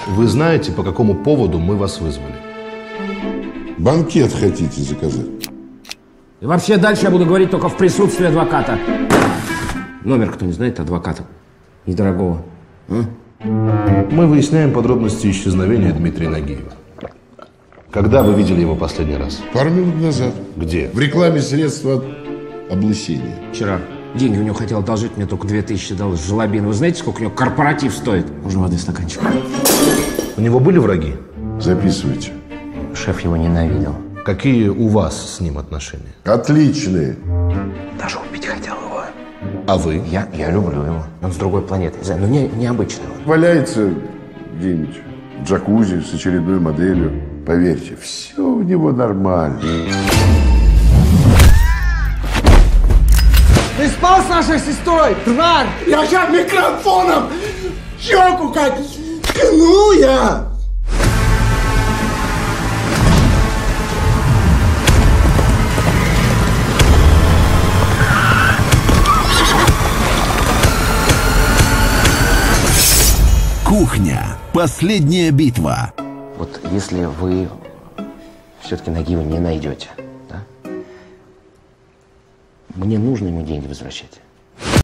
Вы знаете, по какому поводу мы вас вызвали? Банкет хотите заказать? И вообще дальше я буду говорить только в присутствии адвоката. Номер кто не знает адвоката? Недорогого. Мы выясняем подробности исчезновения Дмитрия Нагиева. Когда вы видели его последний раз? Пару минут назад. Где? В рекламе средства от облысения. Вчера. Деньги у него хотел одолжить, мне только 2000 дал из Жлобина. Вы знаете, сколько у него корпоратив стоит? Можно воды стаканчик? У него были враги? Записывайте. Шеф его ненавидел. Какие у вас с ним отношения? Отличные. Даже убить хотел его. А вы? Я люблю его. Он с другой планеты, но необычный он. Валяется где-нибудь в джакузи с очередной моделью. Поверьте, все у него нормально. Ты спал с нашей сестрой, тварь! Я сейчас микрофоном щеку как ткну я! Кухня. Последняя битва. Вот если вы все-таки Нагиева не найдете, да? Мне нужно ему деньги возвращать.